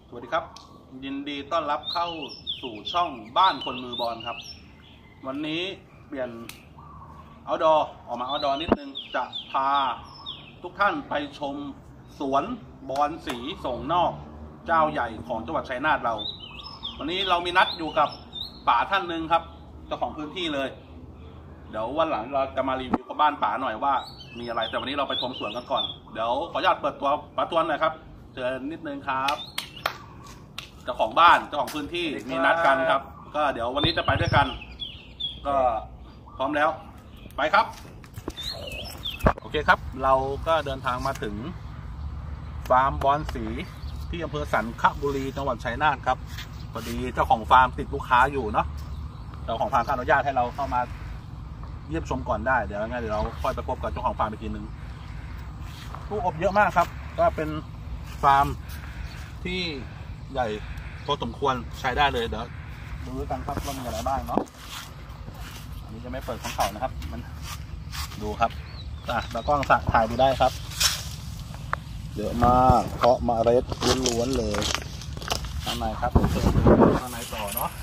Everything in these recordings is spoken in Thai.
สวัสดีครับยินดีต้อนรับเข้าสู่ช่องบ้านคนมือบอลครับวันนี้เปลี่ยนเอาท์ดอร์ออกมาเอาท์ดอร์นิดนึงจะพาทุกท่านไปชมสวนบอลสีส่งนอกเจ้าใหญ่ของจังหวัดชัยนาทเราวันนี้เรามีนัดอยู่กับป๋าท่านหนึ่งครับเจ้าของพื้นที่เลยเดี๋ยววันหลังเราจะมารีวิวกับบ้านป๋าหน่อยว่ามีอะไรแต่วันนี้เราไปชมสวนกันก่อนเดี๋ยวขออนุญาตเปิดตัวป๋าตวนหน่อยครับเชิญนิดนึงครับเจ้าของบ้านเจ้าของพื้นที่มีนัดกันครับก็เดี๋ยววันนี้จะไปด้วยกันก็พร้อมแล้วไปครับโอเคครับเราก็เดินทางมาถึงฟาร์มบอลสีที่อำเภอสันคบุรีจังหวัดชัยนาทครับพอดีเจ้าของฟาร์มติดลูกค้าอยู่เนาะเจ้าของฟาร์มอนุญาตให้เราเข้ามาเยี่ยมชมก่อนได้เดี๋ยวงั้นเดี๋ยวเราค่อยไปพบกับเจ้าของฟาร์มอีกทีนึงผู้อบเยอะมากครับก็เป็นฟาร์มที่ใหญ่พอสมควรใช้ได้เลยเดี๋ยวดูด้วยกันครับว่ามีอะไรบ้างเนาะอันนี้จะไม่เปิดของเขานะครับมันดูครับแล้วกล้องถ่ายดูได้ครับเยอะมากเพราะมาเร็ดล้วนๆเลยข้างในครับเชิญดูข้างในต่อเนาะ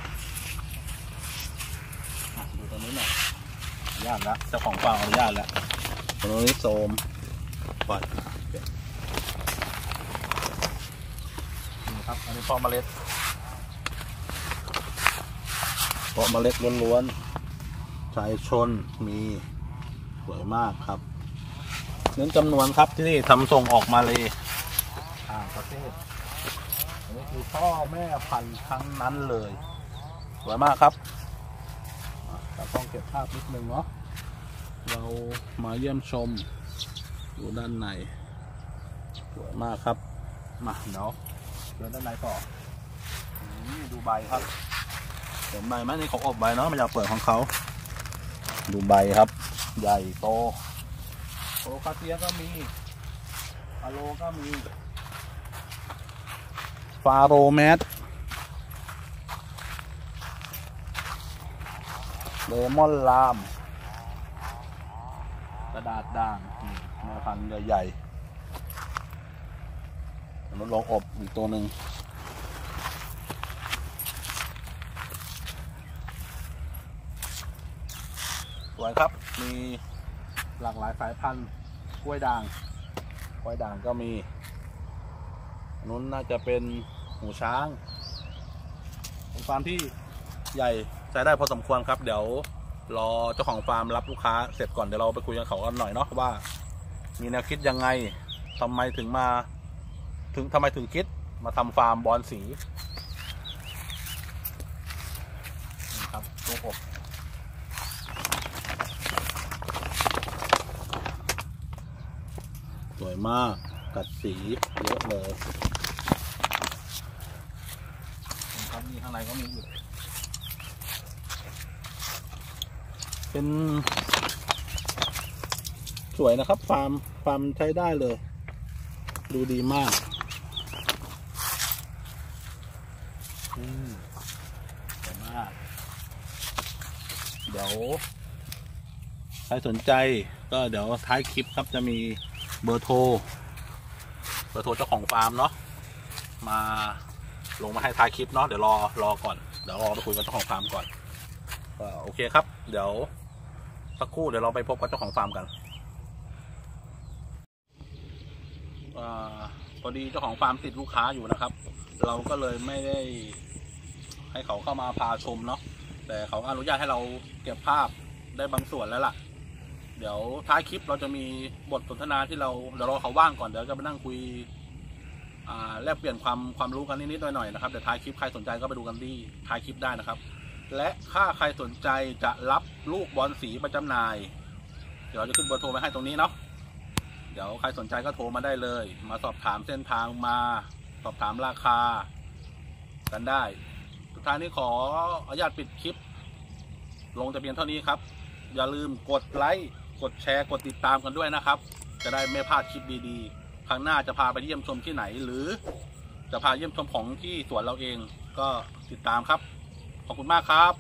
ดูตรงนี้หน่อยอนุญาตแล้วเจ้าของฟาร์มอนุญาตแล้วตรงนี้โซมก่อนอันนี้เพาะเมล็ดล้วนๆชายชนมีสวยมากครับเน้นจำนวนครับที่นี่ทำส่งออกมาเลยต่างประเทศอันนี้คือพ่อแม่พันธุ์ทั้งนั้นเลยสวยมากครับเราต้องเก็บภาพนิดนึงเนาะเรามาเยี่ยมชมดูด้านในสวยมากครับมาเดี๋ยวเดินด้านในต่อนี่ดูใบครับเห็นใบไหมนี่เขาอบใบเนาะมันจะเปิดของเขาดูใบครับใหญ่โตโคคาเซียก็มีอะโลก็มีฟาโรแมสเลมอนลามกระดาษด่างแม่พันธุ์ใหญ่ๆมันลงอบอีกตัวหนึ่งสวยครับมีหลากหลายสายพันธุ์กล้วยด่างก็มีนู้นน่าจะเป็นหูช้างเป็นฟาร์มที่ใหญ่ใช้ได้พอสมควรครับเดี๋ยวรอเจ้าของฟาร์มรับลูกค้าเสร็จก่อนเดี๋ยวเราไปคุยกับเขากันหน่อยเนาะว่ามีแนวคิดยังไงทำไมถึงคิดมาทำฟาร์มบอลสีนี่ครับตัวอบสวยมากกัดสีเยอะเลยครับนี่ข้างในก็มีอยู่เป็นสวยนะครับฟาร์มใช้ได้เลยดูดีมากสวยมากเดี๋ยวใครสนใจก็เดี๋ยวท้ายคลิปครับจะมีเบอร์โทรเจ้าของฟาร์มเนาะมาลงมาให้ท้ายคลิปเนาะเดี๋ยวรอก่อนเดี๋ยวรอไปคุยกับเจ้าของฟาร์มก่อนโอเคครับเดี๋ยวสักครู่เดี๋ยวเราไปพบกับเจ้าของฟาร์มกันพอดีเจ้าของฟาร์มติดลูกค้าอยู่นะครับเราก็เลยไม่ได้ให้เขาเข้ามาพาชมเนาะแต่เขาอนุญาตให้เราเก็บภาพได้บางส่วนแล้วล่ะเดี๋ยวท้ายคลิปเราจะมีบทสนทนาที่เดี๋ยวรอเขาว่างก่อนเดี๋ยวจะไปนั่งคุยแลกเปลี่ยนความรู้กันนิดๆหน่อยๆนะครับเดี๋ยวท้ายคลิปใครสนใจก็ไปดูกันที่ท้ายคลิปได้นะครับและถ้าใครสนใจจะรับลูกบอลสีประจำหน่ายเดี๋ยวเราจะขึ้นเบอร์โทรไปให้ตรงนี้เนาะเดี๋ยวใครสนใจก็โทรมาได้เลยมาสอบถามเส้นทางมาสอบถามราคากันได้สุดท้ายนี้ขออนุญาตปิดคลิปลงแต่เพียงเท่านี้ครับอย่าลืมกดไลค์กดแชร์กดติดตามกันด้วยนะครับจะได้ไม่พลาดคลิปดีๆครั้งหน้าจะพาไปเยี่ยมชมที่ไหนหรือจะพาเยี่ยมชมของที่สวนเราเองก็ติดตามครับขอบคุณมากครับ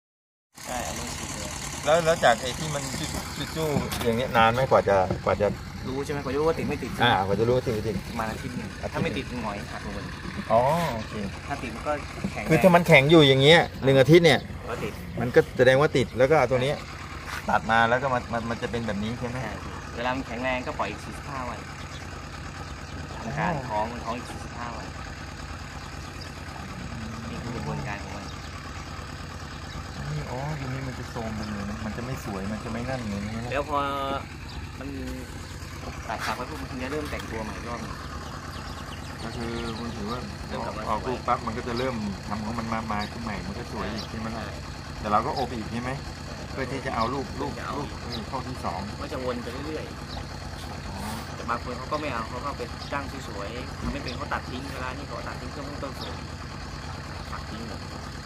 ใช่อันนี้แล้วจากไอ้ที่มันจู้ๆอย่างเงี้ยนานไหมกว่าจะรู้ใช่ไหมกว่าจะรู้ว่าติดไม่ติดกว่าจะรู้ว่าติดไม่ติดมาอาทิตย์หนึงถ้าไม่ติดหงอยหักลงไปอ๋อโอเคถ้าติดมันก็แข็งคือถ้ามันแข็งอยู่อย่างเงี้ย1 อาทิตย์เนี่ยก็ติดมันก็แสดงว่าติดแล้วก็เอาตัวนี้ตัดมาแล้วก็มันจะเป็นแบบนี้ใช่ไหมใช่เวลามันแข็งแรงก็ปล่อยอีก45 วันทำการท้องมันท้องอีก45 วันนี่คือกระบวนการของมันนี่อ๋อทีนี้มันจะโทรมมันเลยนะมันจะไม่สวยมันจะไม่นั่นเลยนะแล้วพอมันตัดขาไปปุ๊บมันจะเริ่มแต่งตัวใหม่รอบนึงก็คือมันถือว่าเริ่มกลับมาออกลูกปั๊บมันก็จะเริ่มทำของมันมาขึ้นใหม่มันก็สวยอีกใช่ไหมล่ะแต่เราก็อบอีกใช่ไหมเพื่อที่จะเอาลูกเข้าที่สองมันจะวนไปเรื่อยๆแต่บางคนเขาก็ไม่เอาเขาก็ไปจ้างที่สวยทำไม่เป็นเขาตัดทิ้งเวลานี่เขาตัดทิ้งก็ไม่ต้องสวยตัดทิ้งเลย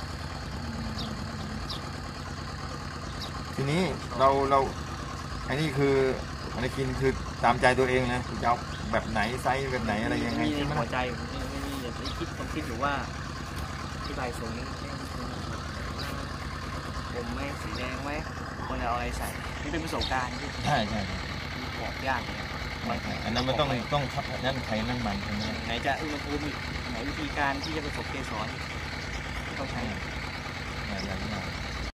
ทีนี้เราอันนี้คืออันนี้กินคือตามใจตัวเองนะจะเอาแบบไหนไซส์แบบไหนอะไรยังไงมีใช่ไหมหัวใจไม่มีอย่างที่คิดผมคิดอยู่ว่าที่ใบทรงนี้ผมไหมสีแดงไหมคนเอาอะไรใส่นี่เป็นประสบการณ์ที่ใช่บอกยากเลยอันนั้นมันต้องนั่นไขนั่นมันใช่ไหมไหนจะอุณหภูมิอีกไหนวิธีการที่จะผสมเกสรต้องใช้หลายอย่าง